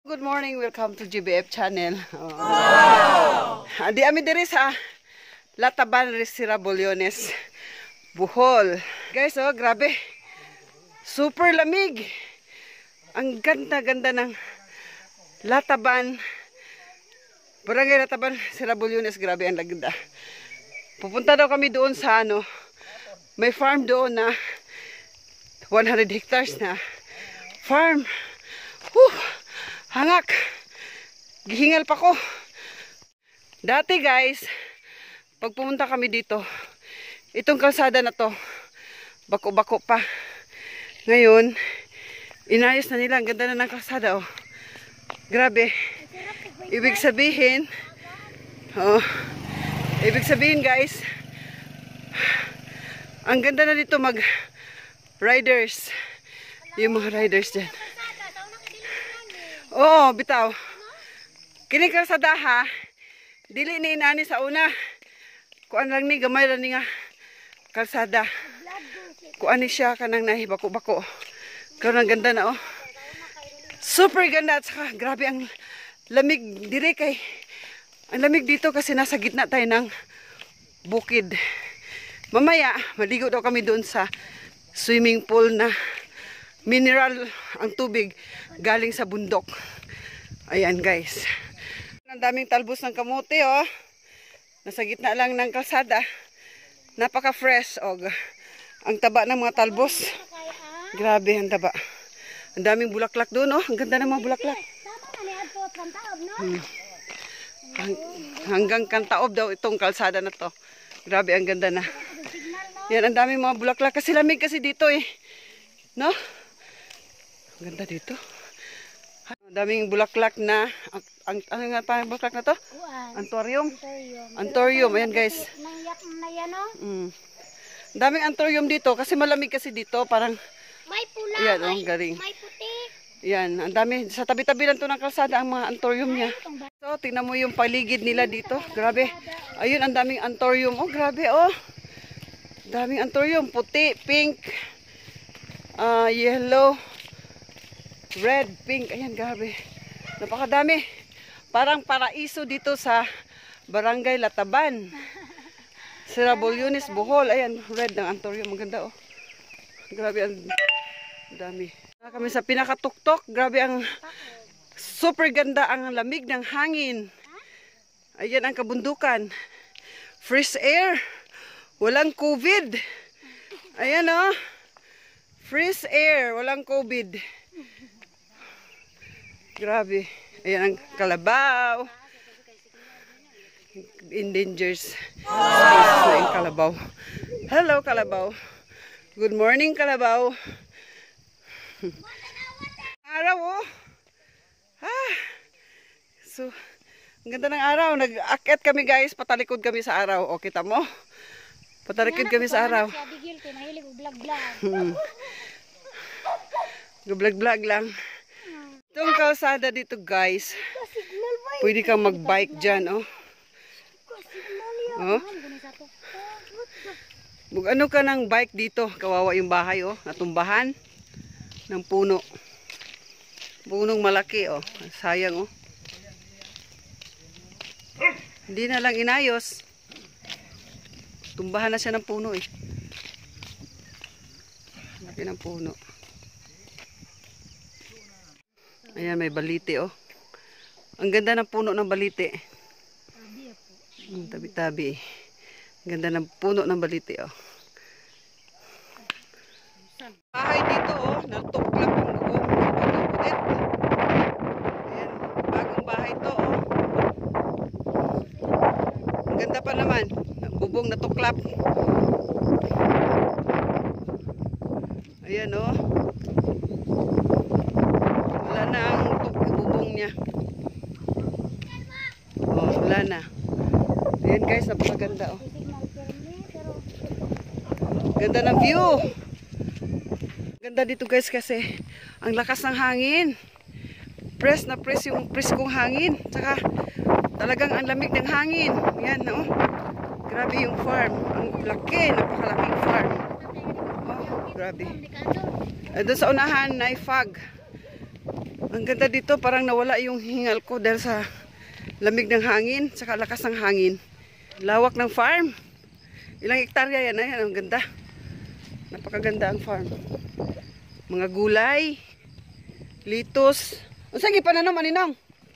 Good morning, welcome to GBF channel. Wow! Di ami diri sa Lataban, Sirabolyones, Bohol. Guys, oh, grabe. Super lamig. Ang ganda-ganda ng Lataban. Barangay Lataban, Sirabolyones, grabe ang lagda. Pupunta daw kami doon sa may farm doon na 100 hectares na farm. Hangak. Gihingal pa ko. Dati guys, pag pumunta kami dito, itong kalsada na to, bako-bako pa. Ngayon, inayos na nila. Ang ganda na ng kalsada, oh. Grabe. Ibig sabihin guys, ang ganda na dito mag-riders. Yung mga riders dyan. Oo, bitaw. Kining kalsada ha. Dili ni inani sa una. Kuan lang ni gamay lang ni nga kalsada. Kuan ni siya kanang nahibako-bako. Karon ang ganda na oh. Super ganda at saka grabe ang lamig dire kay. Ang lamig dito kasi nasa gitna tayo ng bukid. Mamaya maligo daw kami doon sa swimming pool na mineral ang tubig galing sa bundok. Ayan guys. Ang daming talbos ng kamote oh. Nasa gitna lang ng kalsada. Napaka fresh og ang taba ng mga talbos. Grabe ang taba. Ang daming bulaklak doon oh. Ang ganda ng mga bulaklak. Hanggang Kantaob daw itong kalsada na to. Grabe ang ganda na. Yan ang daming mga bulaklak kasi lamig kasi dito eh. No? Ang ganda dito. Ang daming bulaklak na ano nga pa bulaklak na to? Anthurium. Anthurium. Ayan guys. Ang daming anthurium dito kasi malamig kasi dito. Parang may pula, yan, oh, galing. may puti. Yan, ang dami. Sa tabi-tabi lang to ng kalsada ang mga anthurium niya. So, tingnan mo yung paligid nila dito. Grabe. Ayun, ang daming anthurium. Oh, grabe oh. Daming anthurium. Puti, pink, yellow, red, pink. Ayan, grabe. Napakadami. Parang paraiso dito sa Barangay Lataban, Sirabolyones, Bohol. Ayan, red ng anthurium. Maganda oh. Grabe ang dami. Kami sa pinakatuktok. Grabe ang super ganda ang lamig ng hangin. Ayan ang kabundukan. Fresh air. Walang COVID. Ayan oh. Fresh air. Walang COVID. Grabe. Ayan ang kalabaw. Endangered species na yung kalabaw. Hello kalabaw. Good morning kalabaw. Araw oh. So, ang ganda ng araw. Nag-akyat kami guys. Patalikod kami sa araw. O, kita mo? Patalikod kami sa araw. Vlog-vlog lang. Itong kalsada dito guys. Pwede kang mag-bike dyan oh. Oh. Ano ka ng bike dito? Kawawa yung bahay oh. Natumbahan ng puno. Punong malaki oh. Sayang oh. Hindi na lang inayos. Tumbahan na siya ng puno eh. Laki ng puno. Ayan may balite oh. Ang ganda ng puno ng balite. Tabi-tabi. Ang ganda ng puno ng balite oh. Bahay dito oh. Natuklap ang loob. Ayan. Bagong bahay to oh. Ang ganda pa naman. Bubong natuklap. Ayan oh. Wala na ang bubong niya. Oh, wala na. Ayan guys, napakaganda oh. Ganda ng view. Ganda dito guys kasi ang lakas ng hangin. Press na press yung preskong hangin. Tsaka talagang ang lamig ng hangin. Yan oh. Grabe yung farm. Ang laki, napakalaking farm. Oh, grabe. Doon sa unahan, naifag. Ang ganda dito, parang nawala yung hingal ko dahil sa lamig ng hangin, saka lakas ng hangin. Lawak ng farm. Ilang hektarya yan, ayan, ang ganda. Napakaganda ang farm. Mga gulay, litos. Ang sagi pananom, aninong?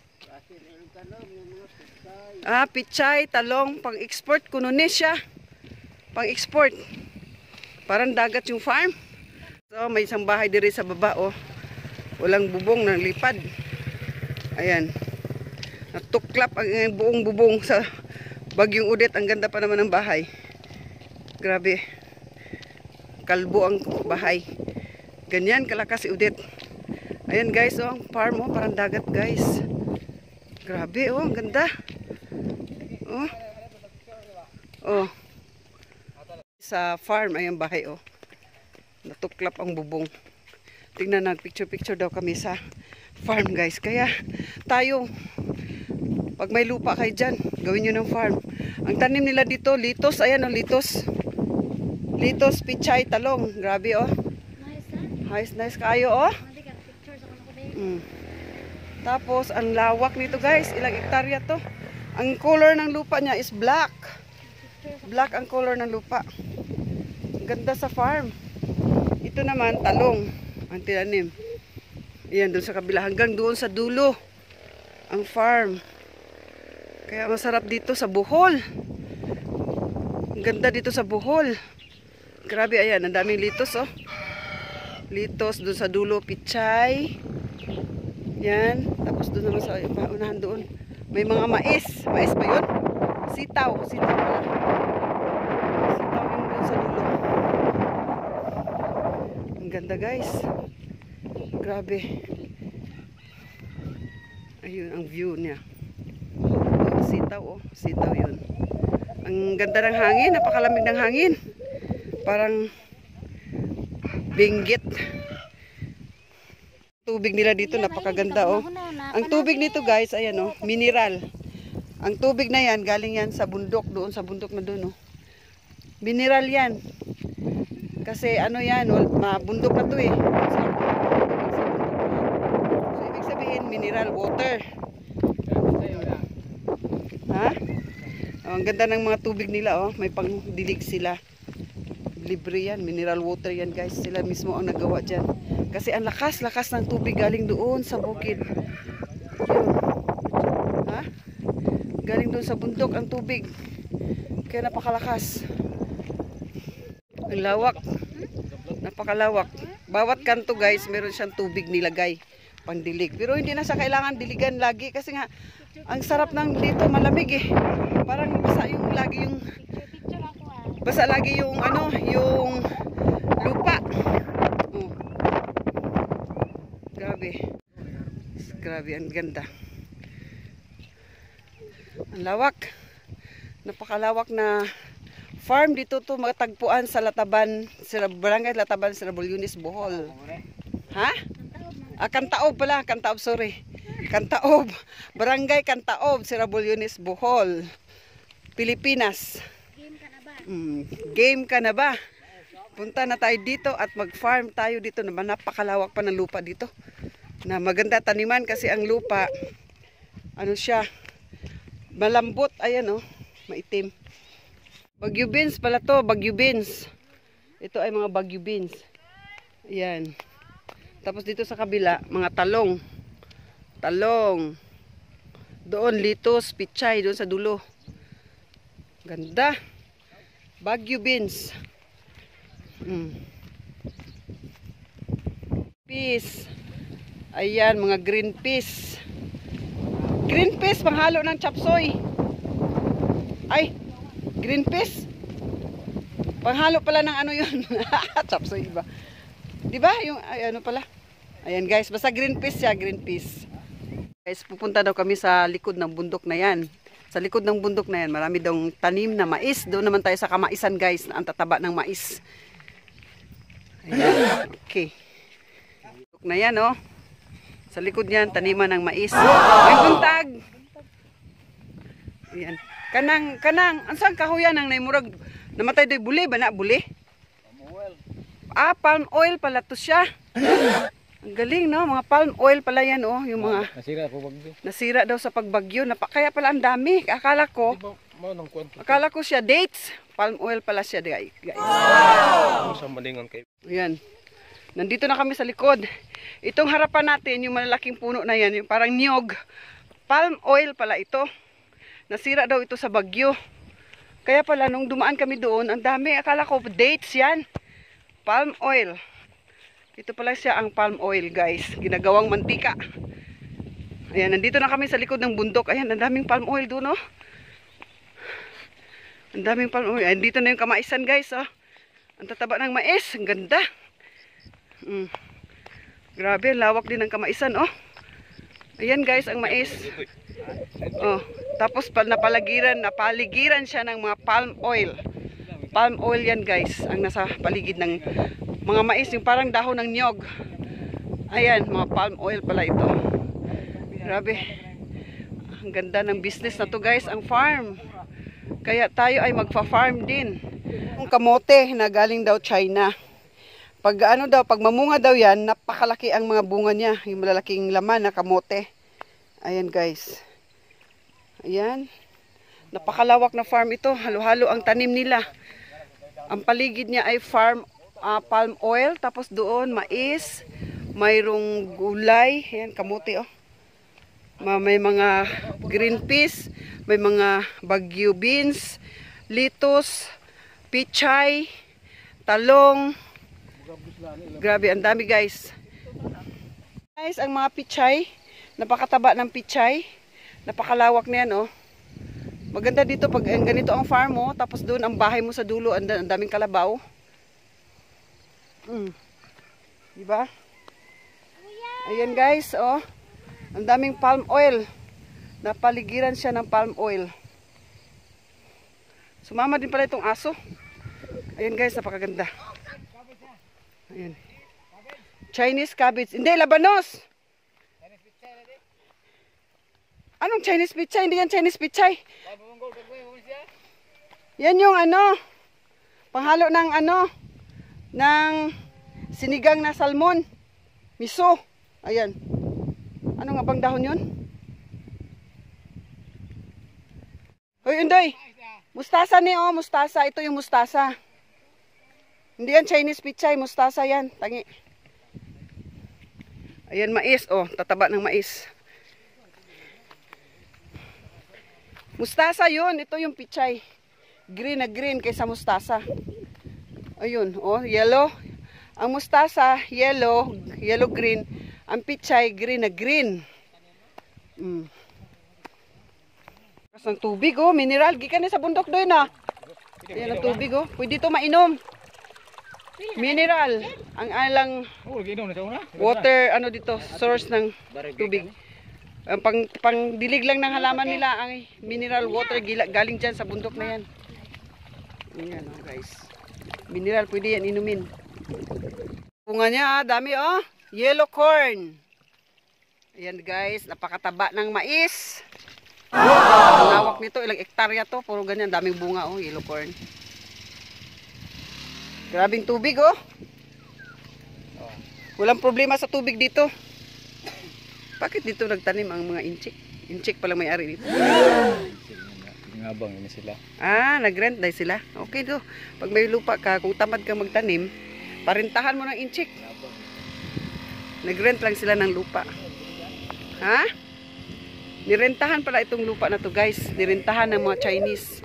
Pichay, talong, pang-export, kununis siya. Pang-export. Parang dagat yung farm. So, may isang bahay diri sa baba, oh. Walang bubong, nang lipad. Ayan. Natuklap ang buong bubong sa Bagyong Odette. Ang ganda pa naman ng bahay. Grabe. Kalbo ang bahay. Ganyan kalakas si Odette. Ayan guys, oh, ang farm, oh, parang dagat guys. Grabe, oh, ang ganda. Oh. Oh. Sa farm, ayan bahay, oh. Natuklap ang bubong. Tingnan, nag-picture-picture daw kami sa farm guys. Kaya tayo, pag may lupa kayo dyan, gawin nyo ng farm. Ang tanim nila dito, litos, ayan, oh, litos. Litos, pichay, talong. Grabe, oh. Nice, nice kayo, oh. Tapos, ang lawak nito guys. Ilang hektarya to. Ang color ng lupa niya is black. Black ang color ng lupa. Ganda sa farm. Ito naman, talong. Ang tinanim. Ayan, doon sa kabila. Hanggang doon sa dulo. Ang farm. Kaya masarap dito sa Bohol. Ang ganda dito sa Bohol. Grabe, ayan. Ang daming litos, oh. Litos, doon sa dulo, pichay. Yan. Tapos doon naman sa unahan doon. May mga mais. Mais ba yun? Sitaw. Sitaw pala. Sitaw yung doon sa dulo. Ang ganda guys. Grabe. Ayun ang view niya. Oh, sitaw, oh. Sitaw yun. Ang ganda ng hangin. Napakalamig ng hangin. Parang Benguet. Tubig nila dito napakaganda, oh. Ang tubig nito guys, ayan, oh, mineral. Ang tubig na yan galing yan sa bundok, doon sa bundok na doon, oh. Mineral yan. Kasi ano yan, bundok na to eh. So ibig sabihin mineral water. Ha? Oh, ang ganda ng mga tubig nila, oh. May pangdilig sila. Libre yan, mineral water yan guys. Sila mismo ang nagawa dyan. Kasi ang lakas-lakas ng tubig galing doon sa bukid. Yun. Ha? Galing doon sa bundok ang tubig. Kaya napakalakas. Ang lawak. Napakalawak. Bawat kanto guys, meron siyang tubig nilagay. Pandilig. Pero hindi na siya kailangan diligan lagi. Kasi nga, ang sarap ng dito, malamig eh. Parang basa yung lagi yung basa lagi yung ano, yung lupa. Oh. Grabe. Grabe, ang ganda. Ang lawak. Napakalawak na farm dito to matagpuan sa Lataban, Barangay Lataban, Sirabulones, Bohol. Ha? Kantaob pala, Kantaob, sorry. Kantaob. Barangay Kantaob, Sirabulones, Bohol. Pilipinas. Game ka na ba? Punta na tayo dito at mag-farm tayo dito. Napakalawak pa ng lupa dito. Na maganda taniman kasi ang lupa, ano siya, malambot. Ayan, oh, maitim. Bagyo beans pala to, bagyo beans. Ito ay mga bagyo beans. Ayan. Tapos dito sa kabila, mga talong. Talong. Doon, litos, pichay, doon sa dulo. Ganda. Bagyo beans. Peas. Ayan, mga green peas. Green peas, panghalo ng chapsoy. Ay, green peas. Panghalo pala ng ano yun. Chapsoy, iba. Diba? Yung, ay, ano pala. Ayan guys, basta green peas siya, green peas. Guys, pupunta daw kami sa likod ng bundok na yan. Sa likod ng bundok na yan, marami daw tanim na mais. Doon naman tayo sa kamaisan guys, ang tataba ng mais. Ayan, okay. Bundok na yan, oh. Sa likod niyan, taniman ng mais. May buntag. Ayan. Kanang, ansang kahuyan ang naimurag, namatay do'y buli ba na, buli? Palm oil pala to siya. Ang galing, no? Mga palm oil pala yan, oh. Yung mga Nasira po bagyo. nasira daw sa pagbagyo. Kaya pala ang dami. Akala ko siya dates. Palm oil pala siya, guys. Wow! Sa malingon kay. Ayan. Nandito na kami sa likod. Itong harapan natin, yung malalaking puno na yan, yung parang niyog. Palm oil pala ito. Nasira daw ito sa bagyo. Kaya pala, nung dumaan kami doon, ang dami. Akala ko dates yan. Palm oil. Ito pala siya ang palm oil, guys. Ginagawang mantika. Ayan, nandito na kami sa likod ng bundok. Ayan, ang daming palm oil doon, oh. Ang daming palm oil. Ayan, dito na yung kamaisan, guys, oh. Ang tataba ng mais. Ang ganda. Grabe, lawak din ng kamaisan, oh. Ayan, guys, ang mais. Oh, tapos napaligiran siya ng mga palm oil. Palm oil yan, guys, ang nasa paligid ng mga mais, yung parang dahon ng niyog. Ayan, mga palm oil pala ito. Grabe. Ang ganda ng business na to, guys, ang farm. Kaya tayo ay magfa-farm din. Yung kamote na galing daw China. Pag mamunga daw yan, napakalaki ang mga bunga niya. Yung malalaking laman na kamote. Ayan, guys. Ayan. Napakalawak na farm ito. Halo-halo ang tanim nila. Ang paligid niya ay palm oil, tapos doon mais, mayroong gulay, ayan, kamote, oh. May mga green peas, may mga bagyo beans, litos, pichay, talong. Grabe, ang dami, guys. Guys, ang mga pichay, napakataba ng pichay, napakalawak na yan, oh. Maganda dito pag ganito ang farm mo, tapos doon ang bahay mo sa dulo, ang daming kalabaw. Diba? Ayan, guys, oh. Ang daming palm oil. Napaligiran siya ng palm oil. Sumama din pala itong aso. Ayan, guys, napakaganda. Ayan. Chinese cabbage. Hindi, labanos. Anong Chinese pichay? Hindi yan Chinese pichay. Yan yung panghalo ng ng sinigang na salmon. Miso. Ayan. Ano nga bang dahon yun? Hoy, Undoy. Mustasa ni, oh. Mustasa. Ito yung mustasa. Hindi yan Chinese pichay. Mustasa yan. Tangi. Ayan, mais. Oh, tataba ng mais. Mustasa yun. Ito yung pichay. Green na green kaysa mustasa. Ayun, oh, yellow. Ang mustasa, yellow green. Ang pichay, green na green. Kasi ang tubig, oh, mineral. Gikan na sa bundok doon, ah. Ayan ang tubig, oh. Pwede ito mainom. Mineral. Ang alang water, dito, source ng tubig. Ang pangdilig lang ng halaman nila, ang mineral water galing dyan sa bundok na yan. Ayan, oh, guys. Mineral, pwede yan inumin. Bunga niya, dami, oh. Yellow corn. Ayan, guys, napakataba ng mais. Ang lawak nito, ilang hektarya to, puro ganyan, daming bunga, oh, yellow corn. Grabing tubig, oh. Walang problema sa tubig dito. Bakit dito nagtanim ang mga inchik? Inchik pala may-ari dito. Ngabang ini sila. Nag-rent dahil sila. Okay do. Pag may lupa ka, kung tamad kang magtanim, parintahan mo ng inchik. Nag-rent lang sila ng lupa. Ha? Nirentahan pala itong lupa na to, guys. Nirentahan ng mga Chinese.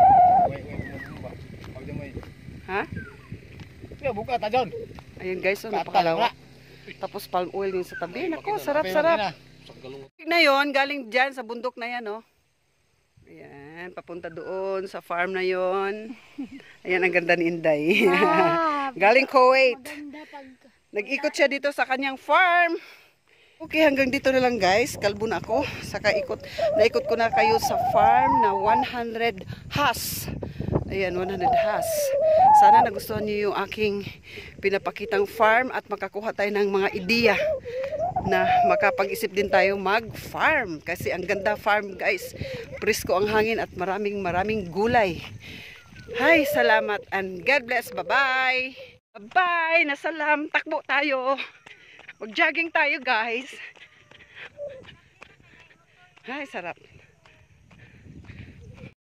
Ha? Buka ta John. Ayun, guys, oh, napakalawak. Tapos palm oil yung sa tabi. Nako, sarap-sarap. Na yon, galing dyan sa bundok na yan, oh. Ayan, papunta doon sa farm na yon. Ayan, ang ganda ni Inday. Galing Kuwait. Nag-ikot siya dito sa kanyang farm. Okay, hanggang dito na lang, guys. Kalbo na ako. Naikot ko na kayo sa farm na 100 has. Ayan, 100 has. Sana nagustuhan niyo yung aking pinapakitang farm at makakuha tayo ng mga ideya na makapag-isip din tayo mag-farm. Kasi ang ganda farm, guys. Presko ang hangin at maraming gulay. Hay, salamat and God bless. Bye-bye. Bye-bye. Nasalam. Takbo tayo. Mag-jogging tayo, guys. Ay, sarap.